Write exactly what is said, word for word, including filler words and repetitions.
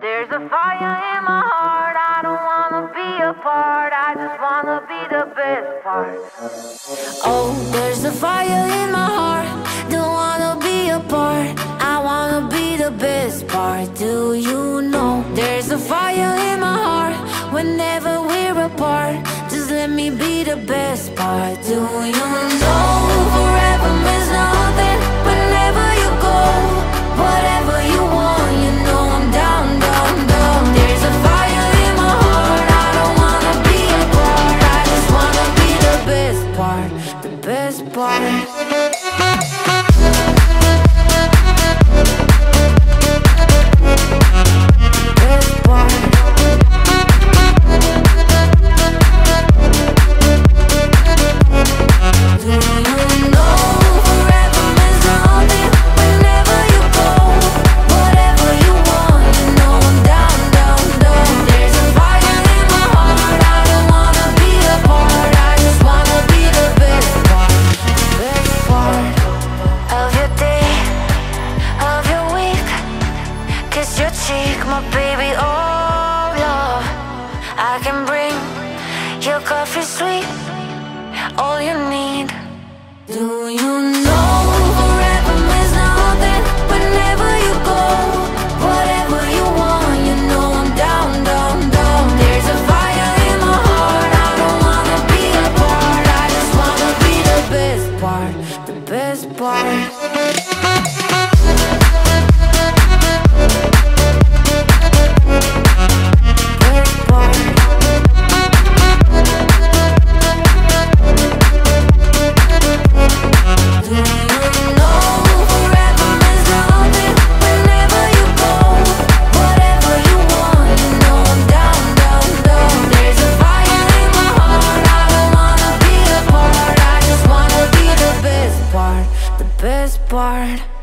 There's a fire in my heart, I don't wanna be apart, I just wanna be the best part. Oh, there's a fire in my heart, don't wanna be apart, I wanna be the best part. Do you know? There's a fire in my heart, whenever we're apart, just let me be the best part. Do you know? Forever means nothing, whenever you go, whatever you want, you know I'm down, down, down. There's a fire in my heart, I don't wanna be apart, I just wanna be the best part, the best part. My baby, oh love, I can bring your coffee sweet, all you need. Do you know? Forever means nothing, whenever you go, whatever you want, you know I'm down, down, down. There's a fire in my heart, I don't wanna be apart, I just wanna be the best part, the best part. Best part.